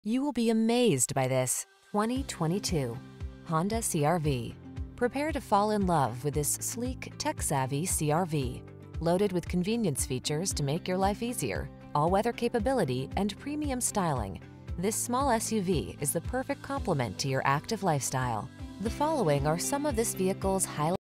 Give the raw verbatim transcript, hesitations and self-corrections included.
You will be amazed by this twenty twenty-two Honda C R V. Prepare to fall in love with this sleek, tech-savvy C R V. Loaded with convenience features to make your life easier, all-weather capability, and premium styling, this small S U V is the perfect complement to your active lifestyle. The following are some of this vehicle's highlights.